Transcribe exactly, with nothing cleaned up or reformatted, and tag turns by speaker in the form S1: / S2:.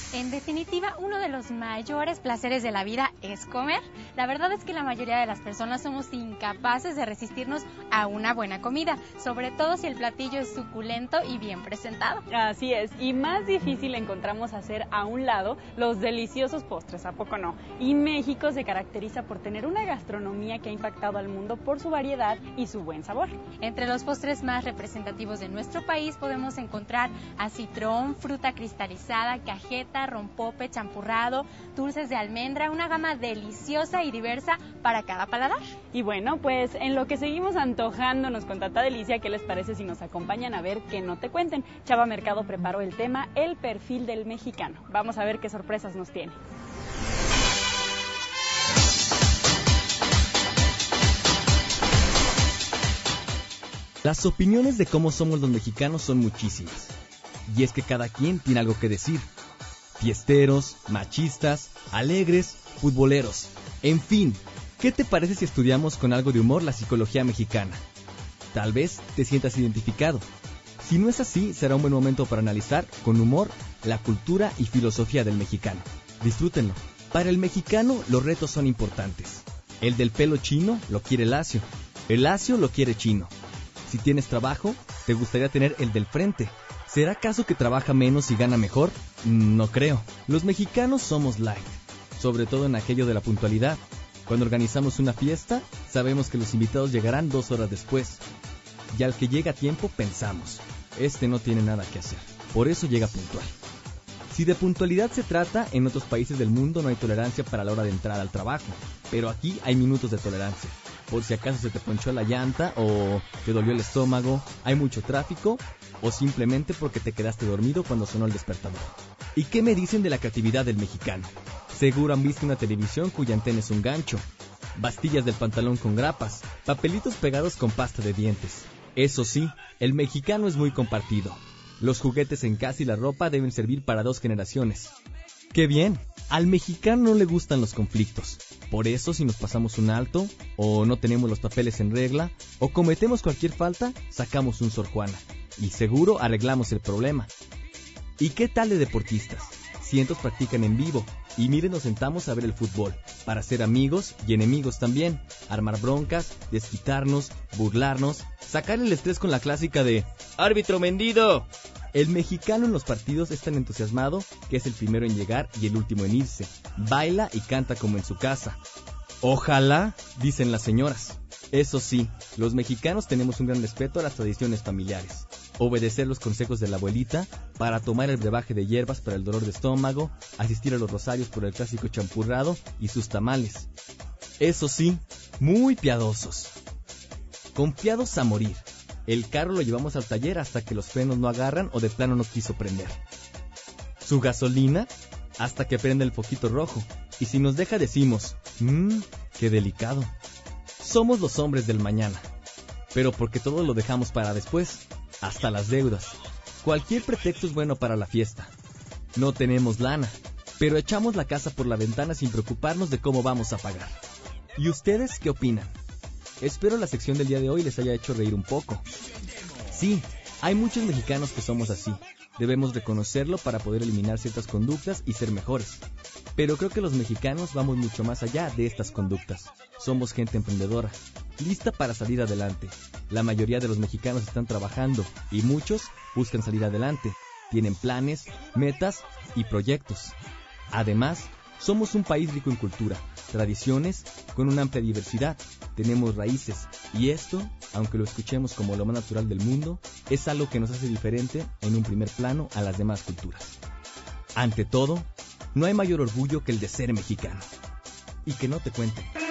S1: En definitiva, uno de los mayores placeres de la vida es comer. La verdad es que la mayoría de las personas somos incapaces de resistirnos a una buena comida, sobre todo si el platillo es suculento y bien presentado.
S2: Así es, y más difícil encontramos hacer a un lado los deliciosos postres, ¿a poco no? Y México se caracteriza por tener una gastronomía que ha impactado al mundo por su variedad y su buen sabor.
S1: Entre los postres más representativos de nuestro país podemos encontrar acitrón, fruta cristalizada, cajeta, rompope, champurrado, dulces de almendra, una gama deliciosa y diversa para cada paladar.
S2: Y bueno, pues en lo que seguimos antojándonos con tanta delicia, ¿qué les parece si nos acompañan a ver que no te cuenten? Chava Mercado preparó el tema El perfil del mexicano. Vamos a ver qué sorpresas nos tiene.
S3: Las opiniones de cómo somos los mexicanos son muchísimas. Y es que cada quien tiene algo que decir. Fiesteros, machistas, alegres, futboleros. En fin, ¿qué te parece si estudiamos con algo de humor la psicología mexicana? Tal vez te sientas identificado. Si no es así, será un buen momento para analizar con humor la cultura y filosofía del mexicano. Disfrútenlo. Para el mexicano, los retos son importantes. El del pelo chino lo quiere lacio. El lacio lo quiere chino. Si tienes trabajo, te gustaría tener el del frente. ¿Será acaso que trabaja menos y gana mejor? No creo. Los mexicanos somos light, sobre todo en aquello de la puntualidad. Cuando organizamos una fiesta, sabemos que los invitados llegarán dos horas después. Y al que llega a tiempo pensamos, este no tiene nada que hacer, por eso llega puntual. Si de puntualidad se trata, en otros países del mundo no hay tolerancia para la hora de entrar al trabajo, pero aquí hay minutos de tolerancia. Por si acaso se te ponchó la llanta o te dolió el estómago, hay mucho tráfico o simplemente porque te quedaste dormido cuando sonó el despertador. ¿Y qué me dicen de la creatividad del mexicano? Seguro han visto una televisión cuya antena es un gancho, bastillas del pantalón con grapas, papelitos pegados con pasta de dientes. Eso sí, el mexicano es muy compartido. Los juguetes en casa y la ropa deben servir para dos generaciones. ¡Qué bien! Al mexicano no le gustan los conflictos. Por eso, si nos pasamos un alto, o no tenemos los papeles en regla, o cometemos cualquier falta, sacamos un Sor Juana. Y seguro arreglamos el problema. ¿Y qué tal de deportistas? Cientos practican en vivo, y miren, nos sentamos a ver el fútbol, para ser amigos y enemigos también, armar broncas, desquitarnos, burlarnos, sacar el estrés con la clásica de ¡árbitro vendido! El mexicano en los partidos es tan entusiasmado que es el primero en llegar y el último en irse. Baila y canta como en su casa. Ojalá, dicen las señoras. Eso sí, los mexicanos tenemos un gran respeto a las tradiciones familiares. Obedecer los consejos de la abuelita para tomar el brebaje de hierbas para el dolor de estómago, asistir a los rosarios por el clásico champurrado y sus tamales. Eso sí, muy piadosos. Confiados a morir. El carro lo llevamos al taller hasta que los frenos no agarran o de plano no quiso prender. Su gasolina hasta que prende el foquito rojo. Y si nos deja decimos, mmm, qué delicado. Somos los hombres del mañana. Pero porque todo lo dejamos para después. Hasta las deudas. Cualquier pretexto es bueno para la fiesta. No tenemos lana, pero echamos la casa por la ventana sin preocuparnos de cómo vamos a pagar. ¿Y ustedes qué opinan? Espero la sección del día de hoy les haya hecho reír un poco. Sí, hay muchos mexicanos que somos así. Debemos reconocerlo para poder eliminar ciertas conductas y ser mejores. Pero creo que los mexicanos vamos mucho más allá de estas conductas. Somos gente emprendedora, lista para salir adelante. La mayoría de los mexicanos están trabajando y muchos buscan salir adelante. Tienen planes, metas y proyectos. Además, somos un país rico en cultura, tradiciones, con una amplia diversidad. Tenemos raíces y esto, aunque lo escuchemos como lo más natural del mundo, es algo que nos hace diferente en un primer plano a las demás culturas. Ante todo, no hay mayor orgullo que el de ser mexicano. Y que no te cuenten.